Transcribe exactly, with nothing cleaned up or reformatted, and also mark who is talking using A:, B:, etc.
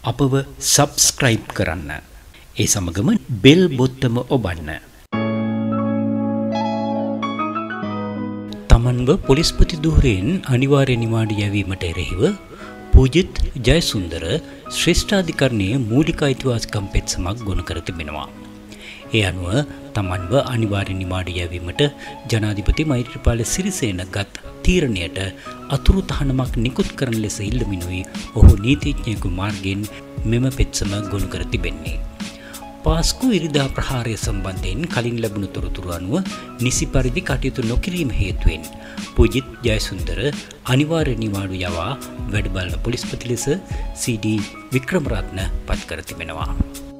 A: අපව සබ්ස්ක්‍රයිබ් කරන්න. ඒ සමගම බෙල් බොත්තම ඔබන්න. තමන්ව පොලිස්පති ධූරයෙන් අනිවාර්ය නිවාඩු යැවීමට එරෙහිව පූජිත් ජයසුන්දර ශ්‍රේෂ්ඨාධිකරණයේ මූලික අයිතිවාසිකම් පෙත්සමක් ගොනු කර තිබෙනවා. ඒ අනුව තමන්ව අනිවාර්ය නිවාඩු යැවීමට ජනාධිපති මෛත්‍රීපාල සිරිසේන ගත් තීරණයට අතුරු තහනමක් නිකුත් කරන ලෙස ඉල්ලමිනුයි ඔහු නීතිඥයෙකු මාර්ගයෙන් මෙම පෙත්සම ගොනු කර තිබෙන්නේ. පාස්කු ඉරිදා ප්‍රහාරය සම්බන්ධයෙන් කලින් ලැබුණු තොරතුරු අනුව නිසි පරිදි කටයුතු නොකිරීම හේතුවෙන් පූජිත් ජයසුන්දර අනිවාර්ය නිවාඩු යවා වැඩ බලන පොලිස්පති ලෙස සී.ඩී. වික්‍රමරත්න පත් කර තිබෙනවා.